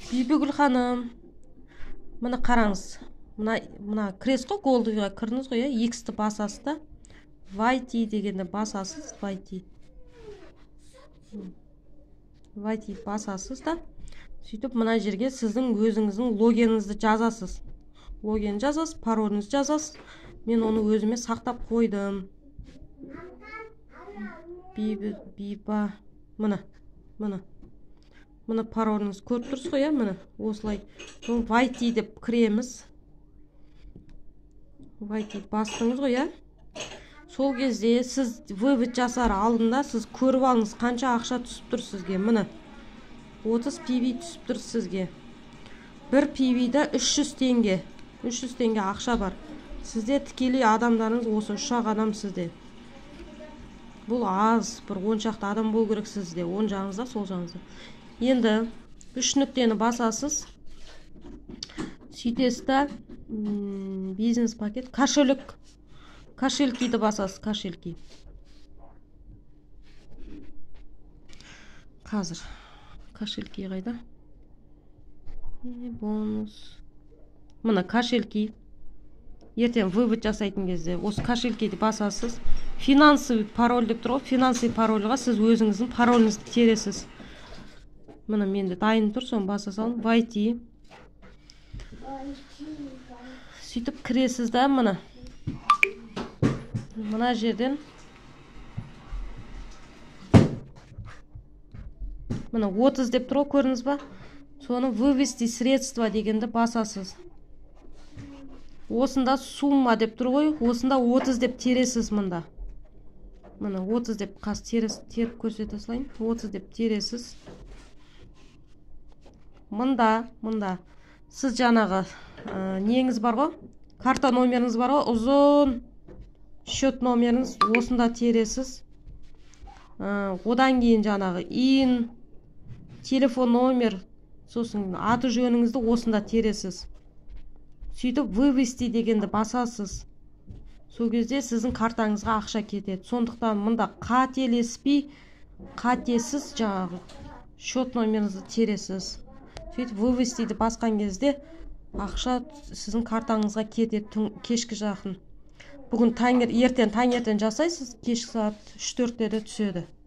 Бибігүл ханым, мына қараңыз. Мына кіресіз ғой, голдыға кірдіңіз ғой, X-ті басасыз да. YT дегенде басасыз, YT. YT басасыз да. Сөйтіп, мына жерге сіздің өзіңіздің логиніңізді жазасыз. Логин жазасыз, пароліңізді жазасыз. Мен оны өзіме сақтап қойдым. Биба, Мына пароліңіз көріп тұрсыз ғой, міне осылай. YT деп кіреміз. YT бастыңыз ғой, Сол кезде сіз вывод жасар алдында сіз көріп алыңыз қанша ақша түсіп тұр сізге. Міне 30 PV түсіп тұр сізге. Бір PV-да 300 теңге. 300 теңге ақша бар. Сізде тікелей адамдарыңыз осы 3 адам сізде. Бұл аз, бір 10 шақты адам болу керек сізде. Оң жағыңызда, сол жағыңызда. Енді 3 нүктені басасыз. Сөйтесіз да бизнес пакет, кошелькиді басасыз, кошельки. Қазір кошельки қайда? Бонус. Мына кошельки. Ертең вывод жасайтын кезде осы кошелькиді басасыз. Финансовый пароль деп тұр ғой, финансовый парольға сіз өзіңіздің пароліңізді тересіз. Мына менде дайын тұр, соны баса салым. YT. Сөйтіп кіресіз да, мына жерден мына 30 деп тұр ғой, көрдіңіз ба? Соны вывести средства дегенді басасыз. Осында сумма деп тұр ғой, осында 30 деп тересіз мында. Мына 30 деп қас теріп көрсете салайын. 30 деп тересіз. Мында сіз жаңағы неңіз бар ғой, карта номеріңіз бар ғой, ұзын счет номеріңіз осында тересіз. Одан кейін жаңағы телефон номер, сосын аты жөніңізді осында тересіз. Сөйтіп вывести дегенді басасыз. Сол кезде сіздің картаңызға ақша кетеді. Сондықтан мында қателеспей, қатесіз жаңағы счет номеріңізді тересіз. Сөйтіп вывестиді басқан кезде ақша сіздің картаңызға кетеді кешкі жақын. Бүгін ертең жасайсыз, кешкі сағат 3-4-де түседі.